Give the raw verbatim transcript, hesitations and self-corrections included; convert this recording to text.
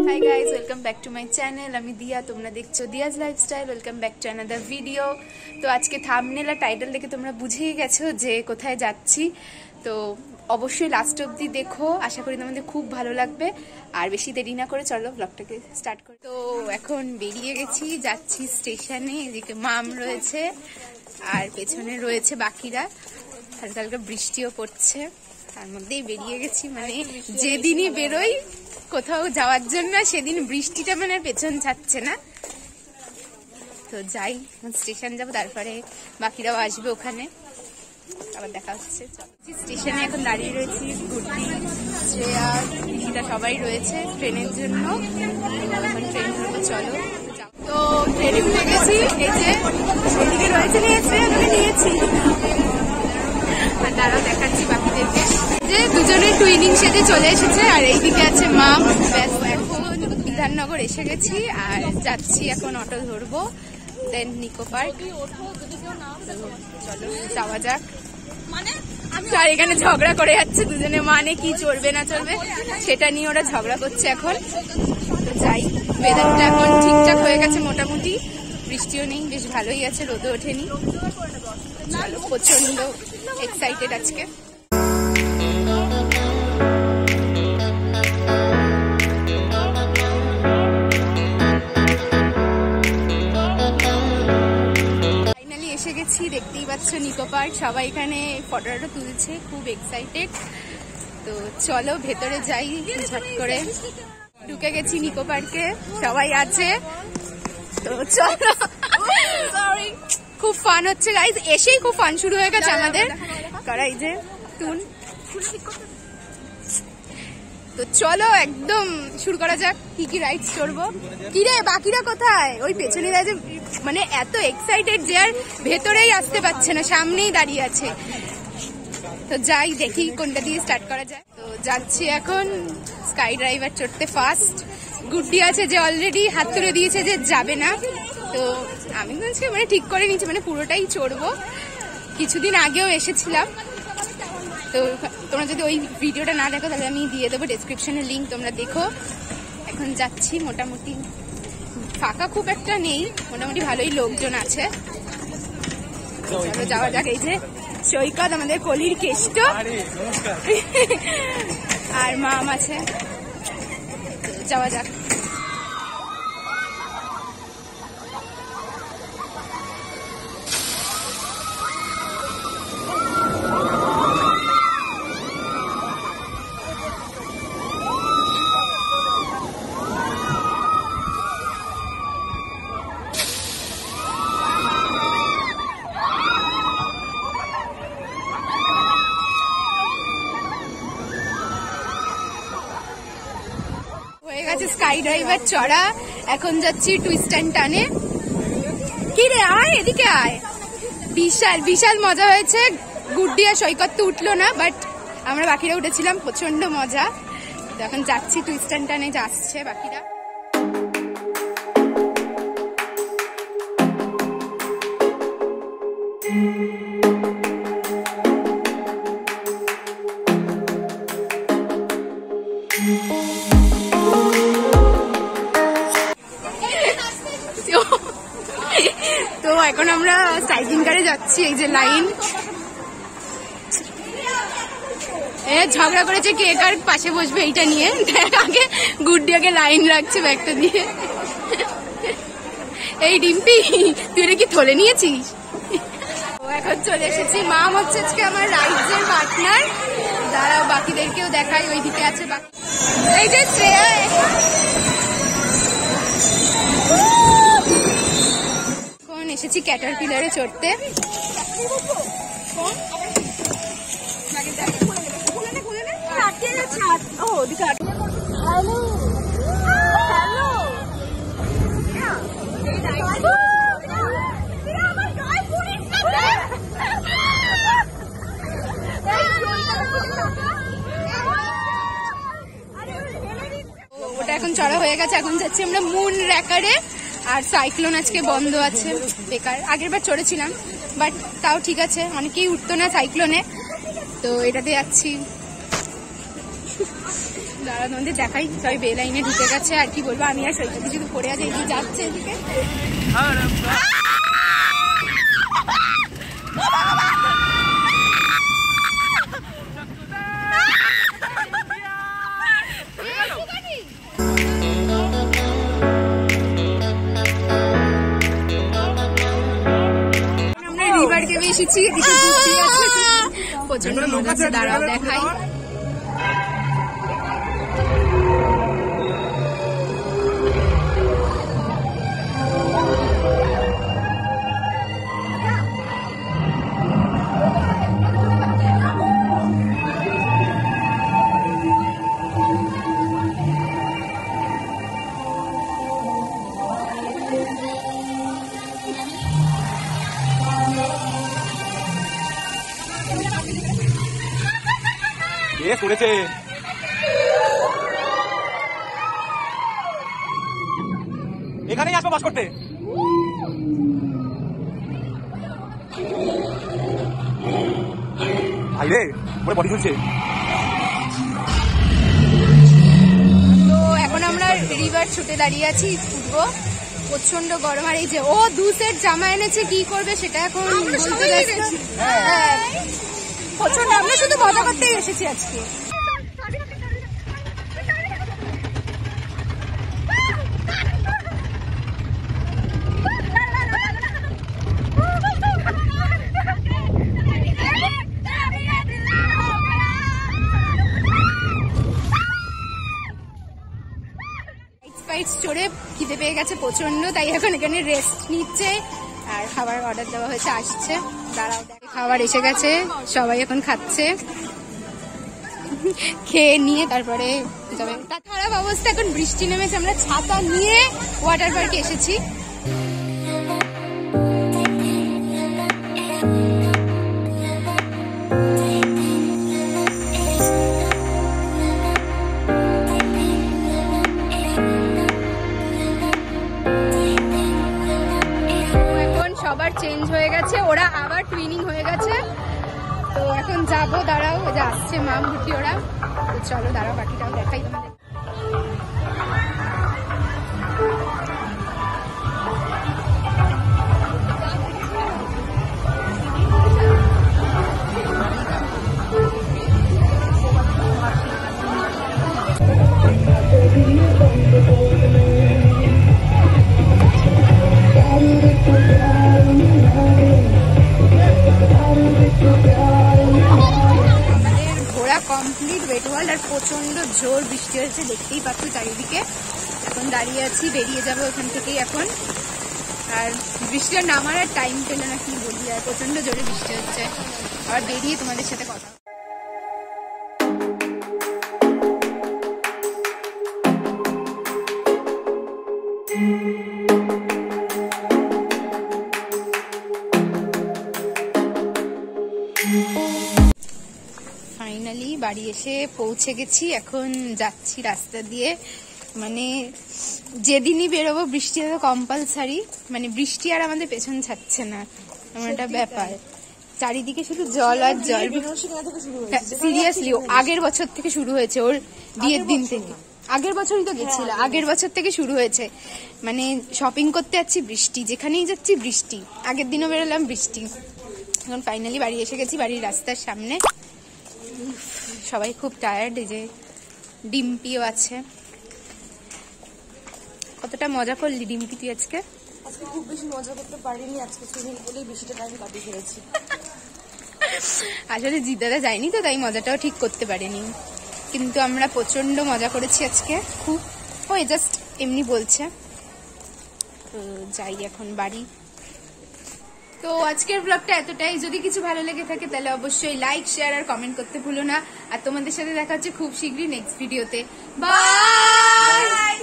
Hi guys welcome back to my channel আমি দিয়া তোমরা দেখছো Diya's lifestyle welcome back to another video. তো আজকে থাম্বনেল আর টাইটেল দেখে তোমরা বুঝেই গেছো যে কোথায় যাচ্ছি। তো অবশ্যই লাস্ট অবধি দেখো, আশা করি তোমাদের খুব ভালো লাগবে। আর বেশি দেরি না করে চলো ব্লগটাকে স্টার্ট করি। তো এখন বেরিয়ে গেছি, যাচ্ছি স্টেশনে। এদিকে মাম রয়েছে আর পেছনে রয়েছে বাকিরা। হালকা হালকা বৃষ্টিও পড়ছে, তার মধ্যেই বেরিয়ে গেছি। মানে যেদিনই বেরোই কোথাও যাওয়ার জন্য সেদিন বৃষ্টিটা মানে পেছন ছাড়ছে না। তো যাই, স্টেশন যাবো, তারপরে বাকিরাও আসবে ওখানে, আবার দেখা হচ্ছে। স্টেশনে এখন দাঁড়িয়ে রয়েছি, গুড্ডি, শ্রেয়া, ঋষিতা সবাই রয়েছে ট্রেনের জন্য। এখন ট্রেন ধরবো, চলো। তো ট্রেনে উঠে গেছি, এই যে এদিকে রয়েছে, নিয়েছে আমি নিয়েছি। আর তারাও দেখাচ্ছি বাকিদেরকে যে দুজনে টুইনিং সেটে চলে এসেছে। আর এইদিকে আছে মা। ব্যাস এখন বিধাননগর এসে গেছি আর যাচ্ছি এখন অটো ধরবো, দেন নিকো পার্ক। চলো যাওয়া যাক। আর এখানে ঝগড়া করে যাচ্ছে দুজনে, মানে কি চলবে না চলবে সেটা নিয়ে ওরা ঝগড়া করছে এখন। তো যাই, ওয়েদারটা এখন ঠিকঠাক হয়ে গেছে মোটামুটি, বৃষ্টিও নেই, বেশ ভালোই আছে, রোদও ওঠেনি। চলো, প্রচন্ড এক্সাইটেড আজকে। ফাইনালি এসে গেছি, দেখতেই পাচ্ছ নিকো পার্ক। সবাই এখানে ফটোটা তুলছে, খুব এক্সাইটেড। তো চলো ভেতরে যাই ঝট করে। ঢুকে গেছি নিকো পার্কে, সবাই আছে। তো চলো, খুব ফান হচ্ছে গাইজ, এসেই খুব ফান শুরু হয়ে গেছে আমাদের। করাই যে তুন, তো চলো একদম শুরু করা যাক। কি কি রাইডস করবো। কি রে বাকিরা কোথায়? ওই পেছনে যে মানে এত এক্সাইটেড যে আর ভেতরেই আসতে পারছে না, সামনেই দাঁড়িয়ে আছে। তো যাই, দেখি কোনটা দিয়ে স্টার্ট করা যায়। তো যাচ্ছি এখন স্কাই ড্রাইভার চড়তে ফার্স্ট। গুড্ডি আছে যে অলরেডি হাত তুলে দিয়েছে যে যাবে না। তো আমি বলছি মানে ঠিক করে নিচ্ছি, মানে পুরোটাই চড়বো। কিছুদিন আগেও এসেছিলাম, তো তোমরা যদি ওই ভিডিওটা না দেখো তাহলে আমি দিয়ে দেবো ডেসক্রিপশনে লিঙ্ক, তোমরা দেখো। এখন যাচ্ছি, মোটামুটি ফাঁকা খুব একটা নেই, মোটামুটি ভালোই লোকজন আছে। চলো যাওয়া যাক। এই যে সৈকত, আমাদের কলির কেষ্ট, আর মাম আছে। যাওয়া যাক। স্কাই ড্রাইভার চড়া, এখন যাচ্ছি টুইস্ট অ্যান্ড টার্নে। কি রে আয়, এদিকে আয়। বিশাল বিশাল মজা হয়েছে। গুড্ডি আর সৈকত তো উঠলো না, বাট আমরা বাকিরা উঠেছিলাম, প্রচন্ড মজা। এখন যাচ্ছি টুইস্ট অ্যান্ড টার্নে, যাচ্ছে বাকিরা। তো এখন আমরা সাইক্লিং কারে যাচ্ছি, এই যে লাইন। এ ঝগড়া করেছে কে কার পাশে বসবে এইটা নিয়ে। দেখ আগে গুড্ডি আগে লাইন রাখছে ব্যাগটা দিয়ে। এই ডিম্পি, তুই এটা কি থলে নিয়েছিস? ও এখন চলে এসেছি। মাম হচ্ছে আজকে আমার রাইডসের পার্টনার। দাঁড়াও বাকিদেরকেও দেখাই, ওই দিকে আছে বাকি। এই যে শ্রেয়া, এসেছি ক্যাটারপিলারে চড়তে। ওটা এখন চড়া হয়ে গেছে, এখন যাচ্ছি আমরা মুন র্যাকারে। আর সাইক্লোন আজকে বন্ধ আছে, বেকার। আগের বার চড়েছিলাম, বাট তাও ঠিক আছে, অনেকেই উঠতো না সাইক্লোনে, তো এটাতে যাচ্ছি। দাঁড়া তোমাদের দেখাই, সবাই বে লাইনে ঢুকে গেছে। আর কি বলবো, আমি আর সৈকতে শুধু পড়ে আছে, এদিকে যাচ্ছে এদিকে। আমরা রিভার কেবে এসেছি, এদিকে ঘুরতে আছে, প্রচন্ড মজা আছে। দাঁড়াও দেখাই। শুনেছে এখানেই আসবো বাস করতে। ভাই রে ওরে বডি ঝুলছে। তো এখন আমরা রিভার ছুটে দাঁড়িয়ে আছি, ফুটবো। প্রচন্ড গরম। আর এই যে ও দু সেট জামা এনেছে, কি করবে সেটা এখন বলতে ব্যস্ত। প্রচন্ড, আমরা শুধু মজা করতেই এসেছি আজকে। চড়ে খিদে পেয়ে গেছে প্রচন্ড, তাই এখন এখানে রেস্ট নিচ্ছে। আর খাবার অর্ডার দেওয়া হয়েছে, আসছে। দাঁড়াও, খাবার এসে গেছে, সবাই এখন খাচ্ছে। খেয়ে নিয়ে তারপরে যাবে। তার খারাপ অবস্থা, এখন বৃষ্টি নেমেছে, আমরা ছাতা নিয়ে ওয়াটার পার্কে এসেছি। সবার চেঞ্জ হয়ে গেছে, ওরা আবার টুইনিং হয়ে গেছে। তো এখন যাবো, দাঁড়াও, যে আসছে মাম ভুটি ওরা। তো চলো দাঁড়াও, বাকিটাও দেখাই তোমাদের। Complete wait world. আর প্রচন্ড জোর বৃষ্টি হয়েছে, দেখতেই পাচ্ছ চারিদিকে। এখন দাঁড়িয়ে আছি, বেরিয়ে যাবো ওখান থেকেই এখন। আর বৃষ্টিটা নামার আর টাইম পেলে না, কি বলি। আর প্রচন্ড জোরে বৃষ্টি হচ্ছে। আবার বেরিয়ে তোমাদের সাথে কথা। ফাইনালি বাড়ি এসে পৌঁছে গেছি। এখন যাচ্ছি রাস্তা দিয়ে। মানে যেদিনই বেরোবো বৃষ্টি তো কম্পালসারি। মানে বৃষ্টি আর আমাদের পেছন ছাড়ছে না, এমন একটা ব্যাপার। চারিদিকে শুধু জল আর জল। সিরিয়াসলি আগের বছর থেকে শুরু হয়েছে, ওর বিয়ের দিন থেকে। আগের বছরই তো গেছিল, আগের বছর থেকে শুরু হয়েছে। মানে শপিং করতে যাচ্ছি বৃষ্টি, যেখানেই যাচ্ছি বৃষ্টি। আগের দিনও বেরোলাম বৃষ্টি। এখন ফাইনালি বাড়ি এসে গেছি, বাড়ির রাস্তার সামনে। সবাই খুব টায়ার্ড। এই যে ডিম্পিও আছে। কতটা মজা করলি ডিম্পি তুই আজকে? আজকে খুব বেশি মজা করতে পারিনি, আজকে সুইমিং পুলেই বেশিটা টাইম কাটিয়ে ফেলেছি। আসলে জিদাদা যায়নি তো, তাই মজাটাও ঠিক করতে পারিনি। কিন্তু আমরা প্রচন্ড মজা করেছি আজকে, খুব। ওই জাস্ট এমনি বলছে। তো যাই এখন বাড়ি। তো আজকের ব্লগটা এতটাই। যদি কিছু ভালো লেগে থাকে তাহলে অবশ্যই লাইক, শেয়ার আর কমেন্ট করতে ভুলো না। আর তোমাদের সাথে দেখা হচ্ছে খুব শীঘ্রই নেক্সট ভিডিওতে। বাই।